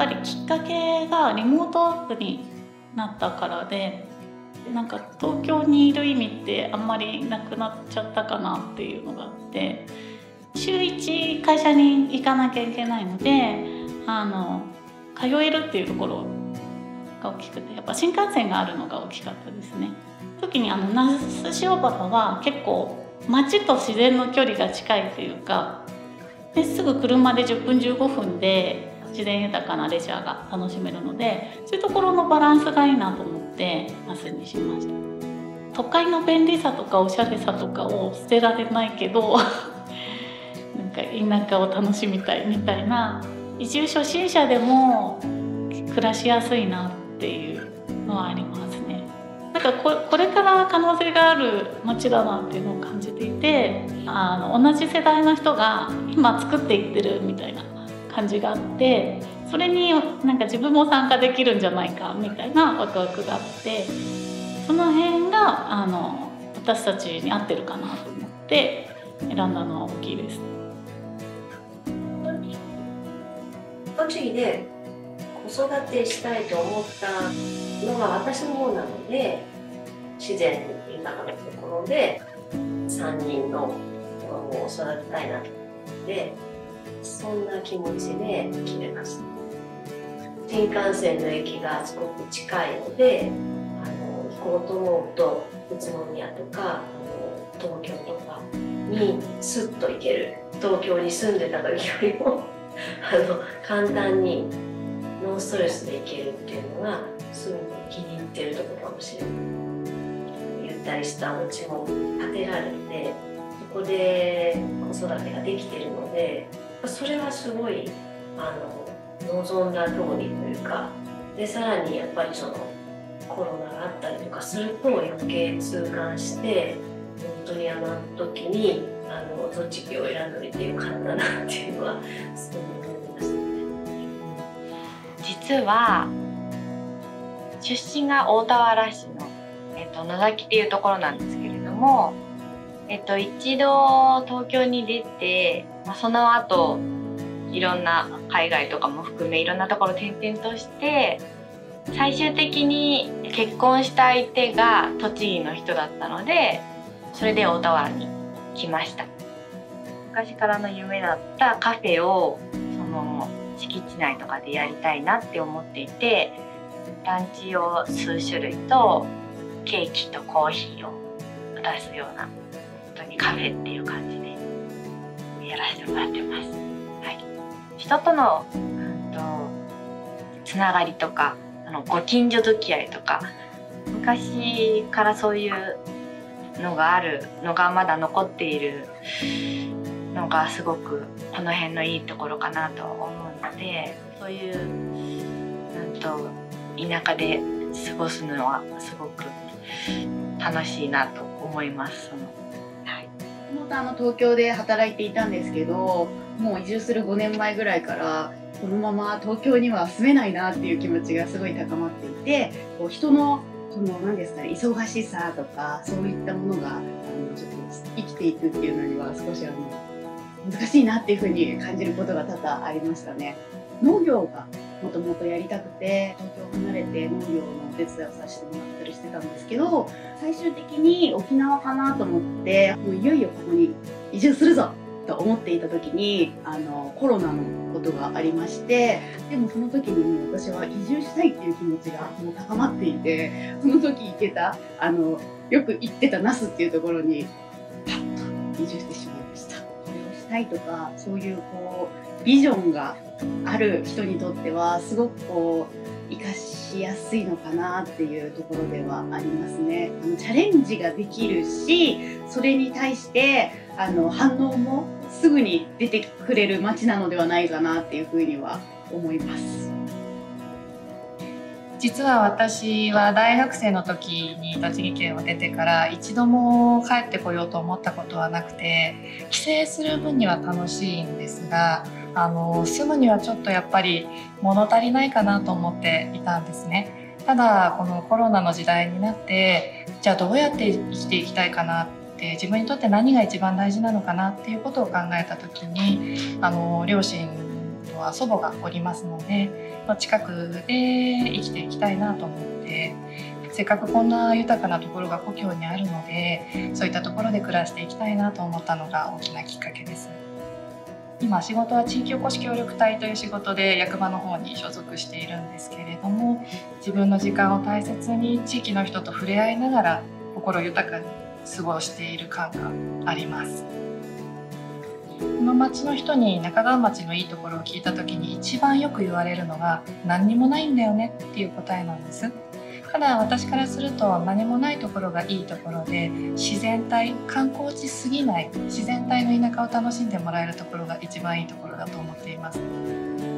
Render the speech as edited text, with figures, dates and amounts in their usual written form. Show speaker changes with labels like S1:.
S1: ぱりきっかけがリモートワークになったからで、なんか東京にいる意味ってあんまりなくなっちゃったかなっていうのがあって、週1会社に行かなきゃいけないので通えるっていうところが大きくて、やっぱ新幹線があるのが大きかったですね。特に那須塩原は結構街と自然の距離が近いというか、ですぐ車で10分15分で自然豊かなレジャーが楽しめるので、そういうところのバランスがいいなと思って那須にしました。都会の便利さとかおしゃれさとかを捨てられないけどなんか田舎を楽しみたいみたいな、移住初心者でも暮らしやすいなっていうのはありますね。なんかこれから可能性がある街だなっていうのを感じていて、同じ世代の人が今作っていってるみたいな感じがあって、それになんか自分も参加できるんじゃないかみたいなワクワクがあって、その辺が私たちに合ってるかなと思って選んだのは大きいです。
S2: 栃木で子育てしたいと思ったのが私の方なので、自然豊かなところで3人の子供を育てたいなと思って、そんな気持ちで決めました。新幹線の駅がすごく近いので、行こうと思うと宇都宮とか東京とかにスッと行ける。東京に住んでた時よりも簡単にノンストレスで行けるっていうのがすごく気に入ってるところかもしれない。ゆったりしたお家も建てられて、そこで子育てができているので、それはすごい望んだ通りというか、でさらにやっぱりそのコロナがあったりとかすると余計痛感して、本当に時に栃木を選んでおいてよかったなっていうのはすごく思いましたね。
S3: 実は出身が大田原市の、野崎っていうところなんですけれども、一度東京に出て、その後いろんな海外とかも含めいろんなところ転々として、最終的に結婚した相手が栃木の人だったので、それで大田原に来ました。昔からの夢だったカフェをその敷地内とかでやりたいなって思っていて、ランチを数種類とケーキとコーヒーを出すような、本当にカフェっていう感じでやらせてもらってます。はい、人とのつながりとかご近所付き合いとか、昔からそういうのがあるのがまだ残っているのがすごくこの辺のいいところかなと思うので、そういう田舎で過ごすのはすごく楽しいなと思います。
S4: もともと東京で働いていたんですけど、もう移住する5年前ぐらいからこのまま東京には住めないなっていう気持ちがすごい高まっていて、人の何ですかね、忙しさとかそういったものがちょっと生きていくっていうのには少し難しいなっていうふうに感じることが多々ありましたね。農業がもともとやりたくて東京を離れて農業のお手伝いをさせてもらったりしてたんですけど、最終的に沖縄かなと思って、もういよいよここに移住するぞと思っていた時にコロナのことがありまして、でもその時にもう私は移住したいっていう気持ちがもう高まっていて、その時行けたよく行ってた那須っていうところにパッと移住してしまいました。これをしたいとか、そういうビジョンがある人にとってはすごく生かしやすいのかなっていうところではありますね。チャレンジができるし、それに対して反応もすぐに出てくれる街なのではないかなっていうふうには思います。
S5: 実は私は大学生の時に栃木県を出てから一度も帰ってこようと思ったことはなくて、帰省する分には楽しいんですが、住むにはちょっとやっぱり物足りないかなと思っていたんですね。ただこのコロナの時代になって、じゃあどうやって生きていきたいかなって、自分にとって何が一番大事なのかなっていうことを考えた時に、両親とは祖母がおりますので、近くで生きていきたいなと思って、せっかくこんな豊かなところが故郷にあるので、そういったところで暮らしていきたいなと思ったのが大きなきっかけです。今仕事は地域おこし協力隊という仕事で役場の方に所属しているんですけれども、自分の時間を大切に地域の人と触れ合いながら心豊かに過ごしている感があります。この町の人に中川町のいいところを聞いた時に一番よく言われるのが、何にもないんだよねっていう答えなんです。ただ私からすると何もないところがいいところで、自然体、観光地すぎない自然体の田舎を楽しんでもらえるところが一番いいところだと思っています。